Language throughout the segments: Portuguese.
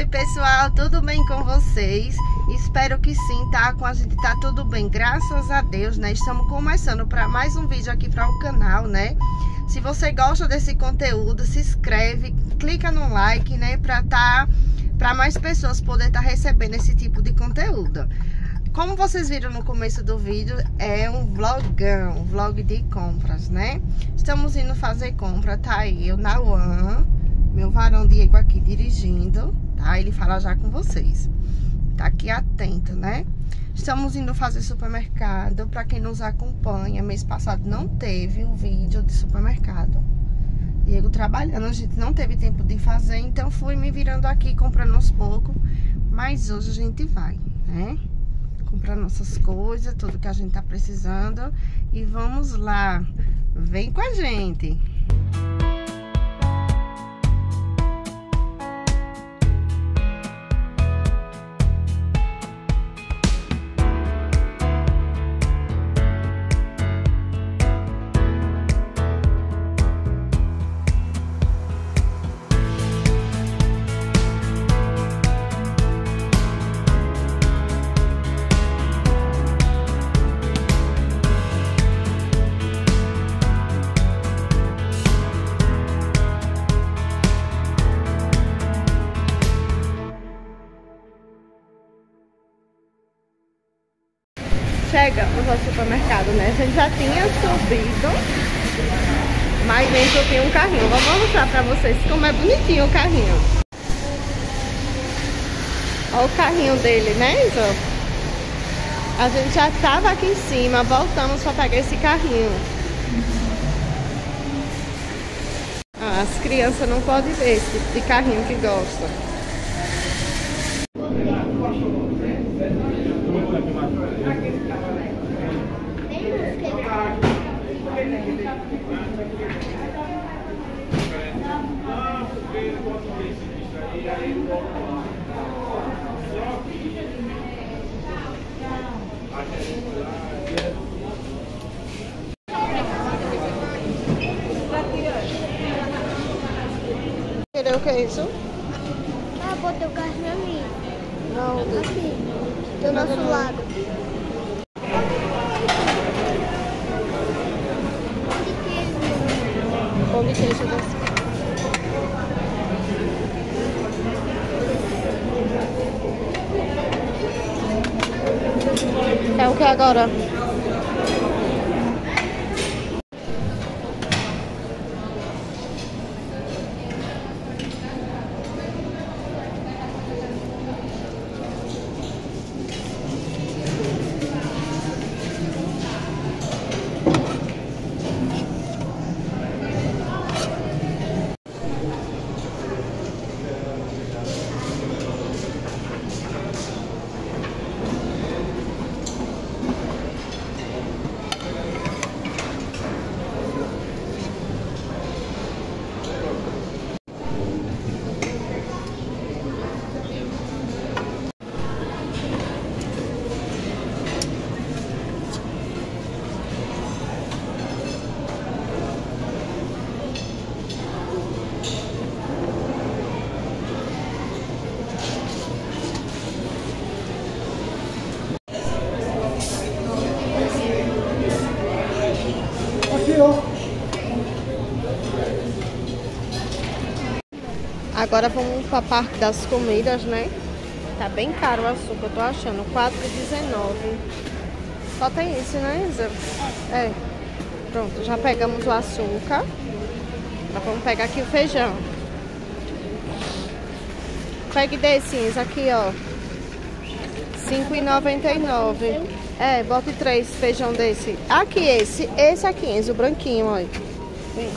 pessoal, tudo bem com vocês? Espero que sim, tá? Com a gente tá tudo bem, graças a Deus, né? Estamos começando para mais um vídeo aqui para o canal, né? Se você gosta desse conteúdo, se inscreve, clica no like, né? Para mais pessoas poderem estar recebendo esse tipo de conteúdo. Como vocês viram no começo do vídeo, é um vlogão, um vlog de compras, né? Estamos indo fazer compra, tá aí o Nauan, meu varão Diego aqui dirigindo, tá? Ele fala já com vocês. Tá aqui atento, né? Estamos indo fazer supermercado. Pra quem nos acompanha, mês passado não teve o vídeo de supermercado. Diego trabalhando, a gente não teve tempo de fazer, então fui me virando aqui, comprando aos poucos. Mas hoje a gente vai, né? Comprar nossas coisas, tudo que a gente tá precisando. E vamos lá. Vem com a gente. Chegamos ao supermercado, né? A gente já tinha subido, mas dentro tem um carrinho. Vou mostrar pra vocês como é bonitinho o carrinho. Olha o carrinho dele, né, Iso? A gente já tava aqui em cima, voltamos pra pegar esse carrinho. As crianças não podem ver esse tipo de carrinho que gostam. Querer o que é isso? Ah, botei o carrinho ali. Não, Aqui, do nosso lado. Pão de queijo desse. É o que agora? Agora vamos para a parte das comidas, né? Tá bem caro o açúcar, eu tô achando. R$4,19. Só tem isso, né, Isa? É. Pronto, já pegamos o açúcar. Agora vamos pegar aqui o feijão. Pegue desses aqui, ó. R$5,99. É, bote 3 feijão desse. Aqui esse aqui, Enzo, o branquinho, olha. Vem.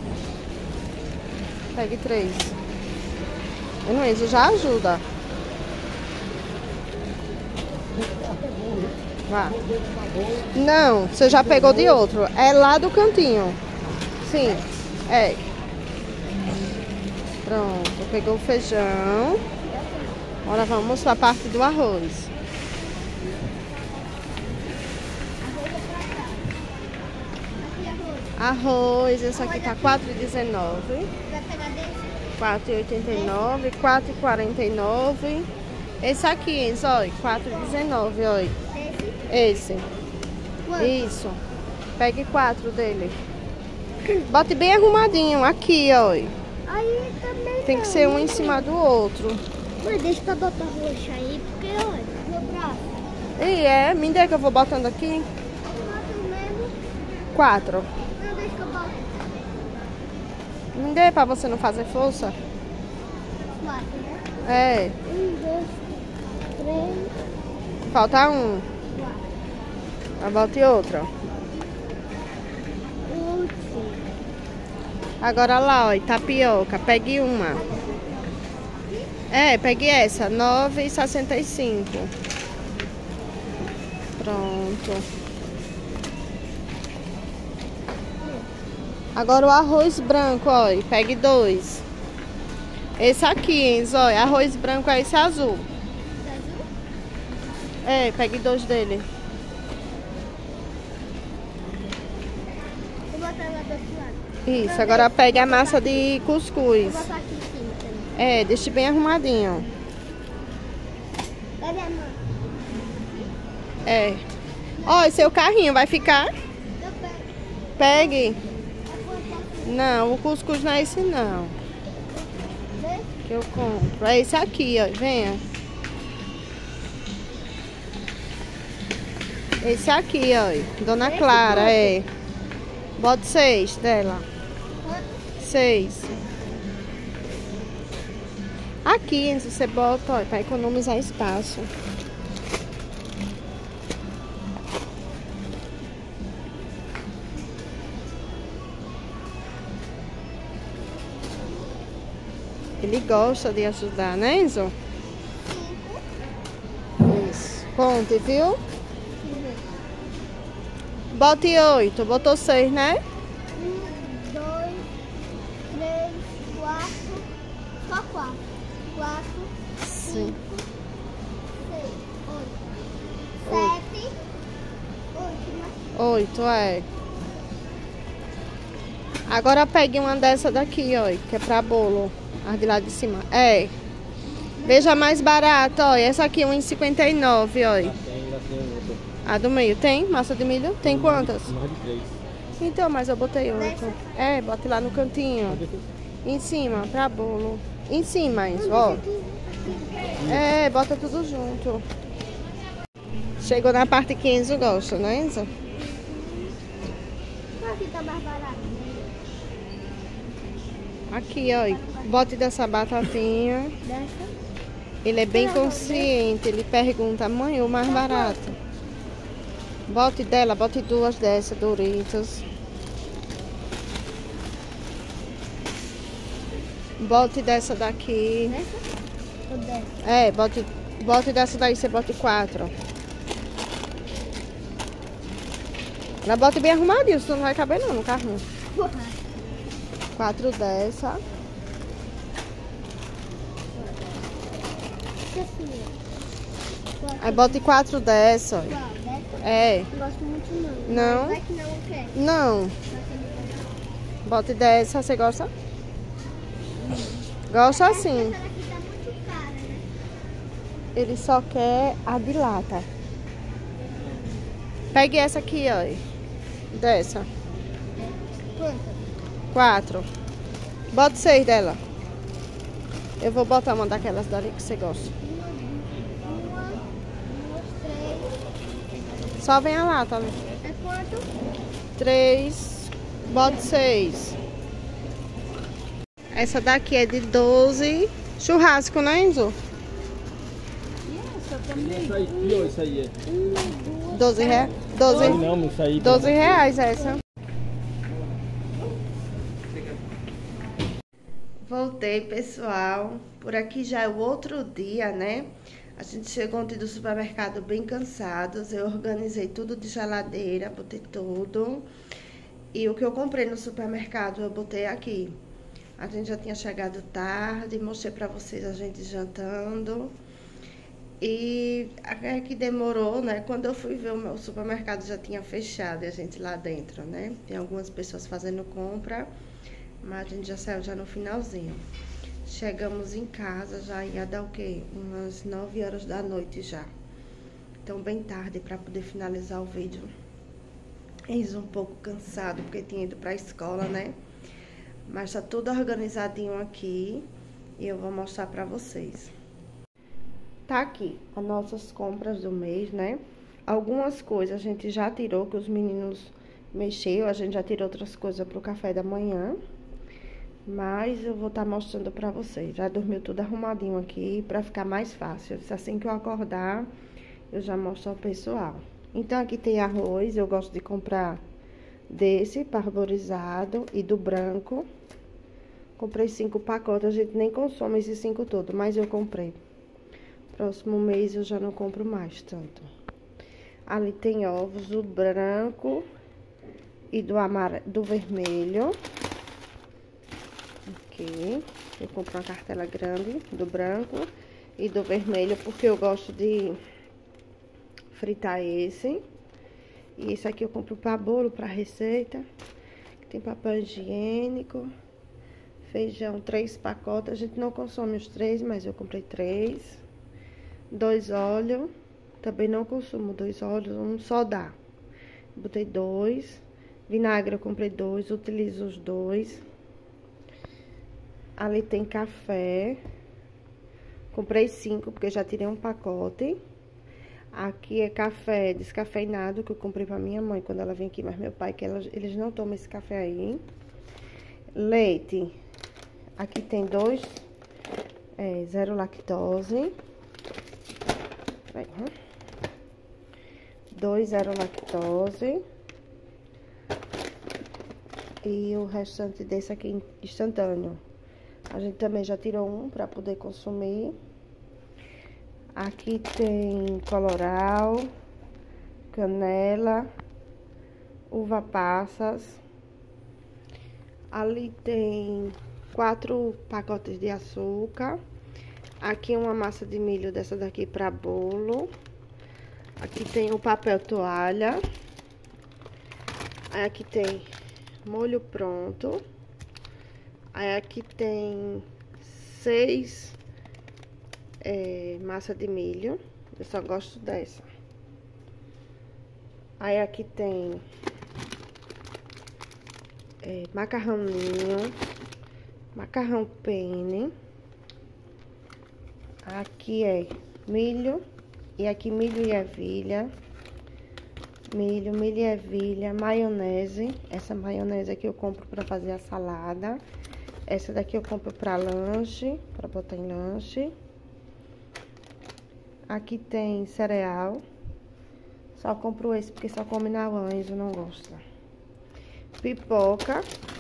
Pegue 3. Não, Enzo, já ajuda. Vá. Não, você já pegou de outro. É lá do cantinho. Sim, é. Pronto, pegou o feijão. Agora vamos para a parte do arroz. Arroz, esse aqui tá R$4,19. R$4,89, R$4,49. Esse aqui, Enzo, olha, R$4,19, olha. Esse. Isso. Pegue 4 dele. Bote bem arrumadinho, aqui, olha. Aí também Tem que ser um em cima do outro. Mas deixa eu botar roxo aí, porque olha, meu braço. E me dê que eu vou botando aqui. Eu boto mesmo. 4. Não, deixa que eu boto Me dê pra você não fazer força. 4, né? É. 1, 2, 3, Falta um. 4. Bote outra. Agora lá, ó, tapioca. Pegue uma. Pegue essa. R$9,65. Pronto. Agora o arroz branco, ó. Pegue 2. Esse aqui, Enzo, ó. Arroz branco é esse azul. Pegue 2 dele. Vou botar lá do outro lado. Isso, agora pegue a massa de cuscuz. Vou botar aqui em cima também. Deixe bem arrumadinho. Cadê a mão? Ó, seu carrinho vai ficar? Eu pego. Pegue. Eu vou botar aqui. Não, o cuscuz não é esse não. Vê? Que eu compro. É esse aqui, ó. Venha. Esse aqui, ó. Dona Clara, Bote 6 dela. 6. Aqui, Enzo, você bota, ó, pra economizar espaço. Ele gosta de ajudar, né, Enzo? 5. Isso. Conte, viu? Bote 8. Botou 6, né? 1, 2, 3, 4. Só 4. 4, 5, 6, 8, 7, 8, 8, Agora pegue uma dessa daqui, ó, que é pra bolo. As de lá de cima. Veja mais barato, ó. Essa aqui, R$1,59, ó. A do meio tem? Massa de milho? Tem quantas? Mais de 3. Então, mas eu botei 8. Bote lá no cantinho. Em cima, pra bolo. Em cima, isso, ó. Bota tudo junto. Chegou na parte que Enzo gosta, né, Enzo? Aqui tá mais barato. Aqui, ó. Bote dessa batatinha. Dessa? Ele é bem consciente. Ele pergunta, mãe, o mais barato? Bote dela, bote 2 dessas, Doritos. Bote dessa daqui. Dessa? Ou dessa? Bote dessa daí, você bote 4. Ela bota bem arrumadinho, senão não vai caber não no carrinho. 4 dessa. Aí bote 4 dessa. Qual? Dessa? Não Não gosto muito não. Não? Vai que não quer. Não. Bote dessa, você gosta? Gosta assim. Essa daqui tá muito cara, né? Ele só quer a de lata. Pegue essa aqui, ó. Dessa. Quanto? 4. Bote 6 dela. Eu vou botar uma daquelas dali que você gosta. 1, 2, 3. Só vem a lata. É quanto? 3. Bote 6. Essa daqui é de 12. Churrasco, né, Enzo? Isso aí, pior, isso aí 12 reais. 12. Não, isso aí. 12 reais essa. Voltei, pessoal. Por aqui já é o outro dia, né? A gente chegou ontem do supermercado bem cansados. Eu organizei tudo de geladeira, botei tudo. E o que eu comprei no supermercado eu botei aqui. A gente já tinha chegado tarde, mostrei pra vocês a gente jantando. E é que demorou, né? Quando eu fui ver, o meu supermercado já tinha fechado e a gente lá dentro, né? Tem algumas pessoas fazendo compra, mas a gente já saiu já no finalzinho. Chegamos em casa, já ia dar o quê? Umas 9 horas da noite já. Então, bem tarde para poder finalizar o vídeo. Eis um pouco cansado, porque tinha ido pra escola, né? Mas tá tudo organizadinho aqui e eu vou mostrar pra vocês. Tá aqui as nossas compras do mês, né? Algumas coisas a gente já tirou, que os meninos mexeu. A gente já tirou outras coisas pro café da manhã. Mas eu vou estar mostrando pra vocês. Já dormiu tudo arrumadinho aqui pra ficar mais fácil. Assim que eu acordar, eu já mostro ao pessoal. Então, aqui tem arroz. Eu gosto de comprar desse parborizado e do branco. Comprei 5 pacotes. A gente nem consome esses 5 todos, mas eu comprei. Próximo mês eu já não compro mais tanto. Ali tem ovos, do branco e do vermelho. Aqui. Eu compro uma cartela grande do branco e do vermelho, porque eu gosto de fritar esse. E esse aqui eu compro para bolo, para receita. Tem papel higiênico. Feijão, 3 pacotes. A gente não consome os 3, mas eu comprei 3. 2 óleos. Também não consumo 2 óleos, um só dá. Botei 2. Vinagre eu comprei 2, utilizo os 2. Ali tem café. Comprei 5, porque já tirei um pacote. Aqui é café descafeinado, que eu comprei pra minha mãe quando ela vem aqui, mas meu pai, que eles não tomam esse café aí. Leite. Aqui tem 2, zero lactose. 2 zero lactose. E o restante desse aqui instantâneo. A gente também já tirou um pra poder consumir. Aqui tem coloral, canela, uva passas. Ali tem 4 pacotes de açúcar. Aqui uma massa de milho dessa daqui para bolo. Aqui tem o papel toalha. Aí aqui tem molho pronto. Aí aqui tem 6 massa de milho. Eu só gosto dessa. Aí aqui tem macarrãozinho, macarrão penne. Aqui é milho. E aqui milho e ervilha. Milho e ervilha, maionese. Essa maionese aqui eu compro pra fazer a salada. Essa daqui eu compro pra lanche, pra botar em lanche. Aqui tem cereal. Só compro esse porque só come na Enzo, não gosta. Pipoca.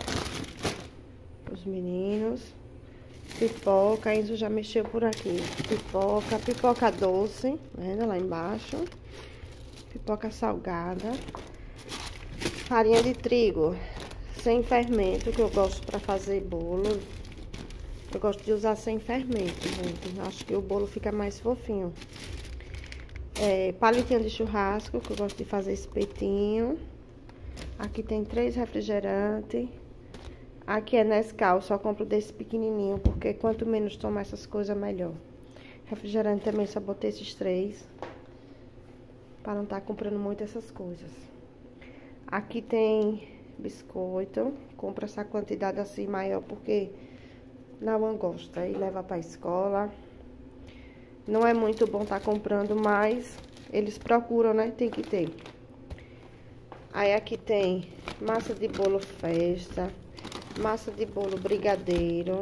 Os meninos. Pipoca, Enzo já mexeu por aqui. Pipoca doce, vendo lá embaixo. Pipoca salgada. Farinha de trigo sem fermento, que eu gosto pra fazer bolo. Eu gosto de usar sem fermento, gente. Acho que o bolo fica mais fofinho. Palitinho de churrasco, que eu gosto de fazer espetinho. Aqui tem 3 refrigerantes. Aqui é Nescau, só compro desse pequenininho, porque quanto menos tomar essas coisas, melhor. Refrigerante também só botei esses 3. Para não estar comprando muito essas coisas. Aqui tem biscoito. Compro essa quantidade assim maior, porque não gosta e leva para a escola. Não é muito bom estar comprando, mas eles procuram, né? Tem que ter. Aí aqui tem massa de bolo festa, massa de bolo brigadeiro,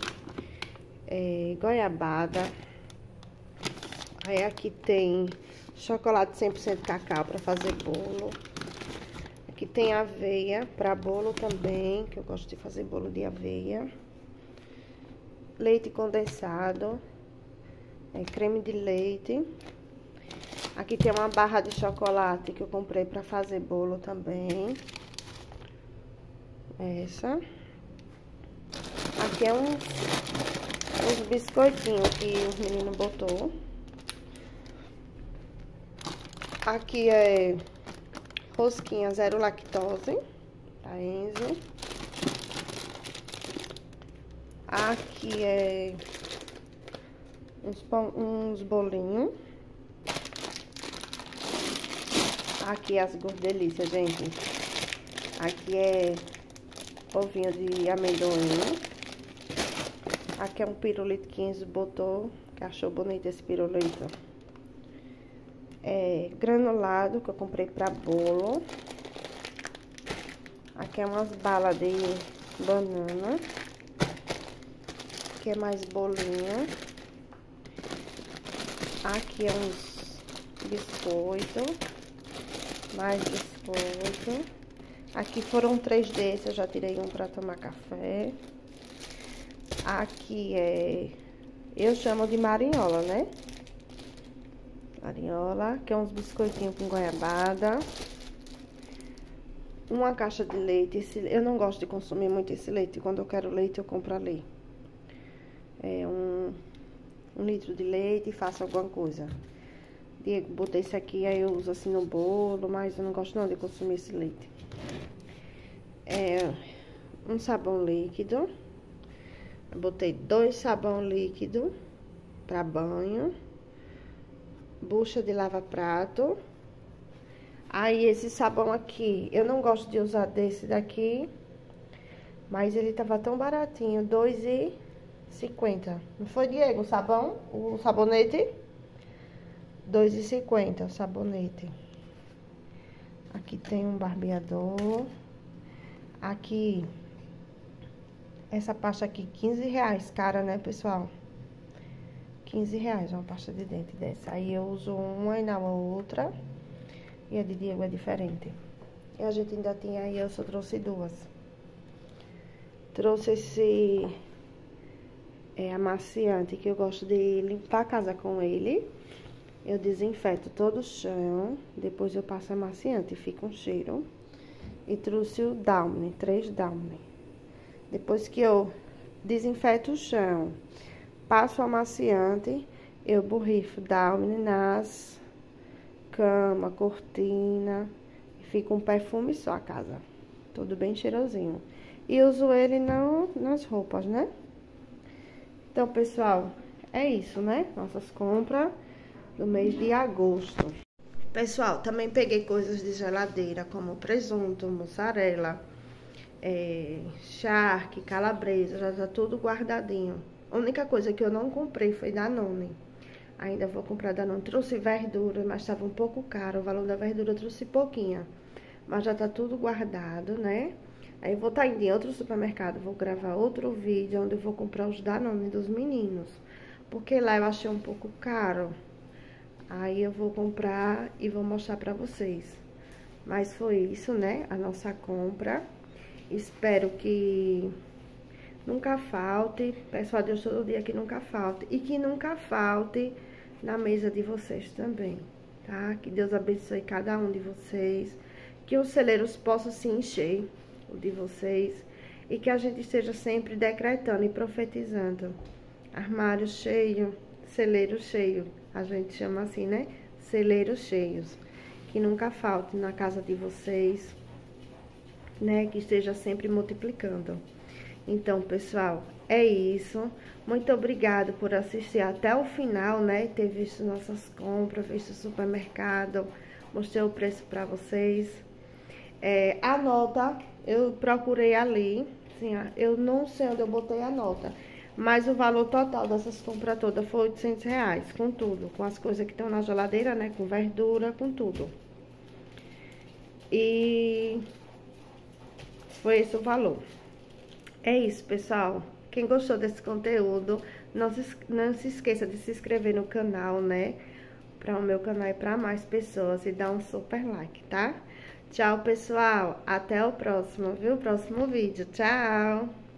goiabada. Aí aqui tem chocolate 100% cacau para fazer bolo. Aqui tem aveia para bolo também, que eu gosto de fazer bolo de aveia. Leite condensado, creme de leite. Aqui tem uma barra de chocolate que eu comprei para fazer bolo também. Essa. Aqui é uns biscoitinhos que o menino botou. Aqui é rosquinha zero lactose, da Enzo. Aqui é uns bolinhos. Aqui as gordelícias, gente. Aqui é ovinho de amendoim. Aqui é um pirulito que Enzo botou, que achou bonito esse pirulito. É granulado, que eu comprei pra bolo. Aqui é umas balas de banana. Aqui é mais bolinho. Aqui é uns biscoitos. Mais biscoito. Aqui foram 3 desses, eu já tirei um pra tomar café. Aqui eu chamo de marinhola, né? Marinhola, que é uns biscoitinhos com goiabada. Uma caixa de leite. Eu não gosto de consumir muito esse leite. Quando eu quero leite, eu compro ali. É um litro de leite e faço alguma coisa. Diego, botei esse aqui, aí eu uso assim no bolo, mas eu não gosto não de consumir esse leite. É um sabão líquido. Eu botei 2 sabão líquido para banho. Bucha de lava-prato. Aí esse sabão aqui, eu não gosto de usar desse daqui, mas ele tava tão baratinho, R$2,50. Não foi, Diego, o sabão? O sabonete? R$2,50 o sabonete. Aqui tem um barbeador. Aqui, essa pasta aqui, R$15, cara, né, pessoal? R$15 uma pasta de dente dessa. Aí eu uso uma e na outra. E a de Diego é diferente. E a gente ainda tinha aí, eu só trouxe 2. Trouxe esse amaciante, que eu gosto de limpar a casa com ele. Eu desinfeto todo o chão, depois eu passo amaciante e fica um cheiro. E trouxe o Downy, 3 Downy. Depois que eu desinfeto o chão, passo o amaciante, eu borrifo Downy nas cama, cortina, e fica um perfume só a casa. Tudo bem cheirosinho. E uso ele nas roupas, né? Então, pessoal, é isso, né? Nossas compras do mês de agosto. Pessoal, também peguei coisas de geladeira, como presunto, mussarela, charque, calabresa, já tá tudo guardadinho. A única coisa que eu não comprei foi Danone. Ainda vou comprar Danone. Trouxe verdura, mas estava um pouco caro. O valor da verdura eu trouxe pouquinha. Mas já tá tudo guardado, né? Aí eu vou estar indo em outro supermercado, vou gravar outro vídeo onde eu vou comprar os Danone dos meninos. Porque lá eu achei um pouco caro. Aí eu vou comprar e vou mostrar pra vocês. Mas foi isso, né? A nossa compra. Espero que nunca falte. Peço a Deus todo dia que nunca falte. E que nunca falte na mesa de vocês também, tá? Que Deus abençoe cada um de vocês. Que os celeiros possam se encher, o de vocês. E que a gente esteja sempre decretando e profetizando. Armário cheio, celeiro cheio. A gente chama assim, né? Celeiros cheios. Que nunca falte na casa de vocês, né? Que esteja sempre multiplicando. Então, pessoal, é isso. Muito obrigada por assistir até o final, né? Ter visto nossas compras, visto o supermercado. Mostrei o preço pra vocês. A nota, eu procurei ali. Assim, eu não sei onde eu botei a nota. Mas o valor total dessas compras todas foi R$800, com tudo. Com as coisas que estão na geladeira, né? Com verdura, com tudo. E foi esse o valor. É isso, pessoal. Quem gostou desse conteúdo, não se esqueça de se inscrever no canal, né? Para o meu canal e para mais pessoas. E dar um super like, tá? Tchau, pessoal. Até o próximo, viu? Próximo vídeo. Tchau!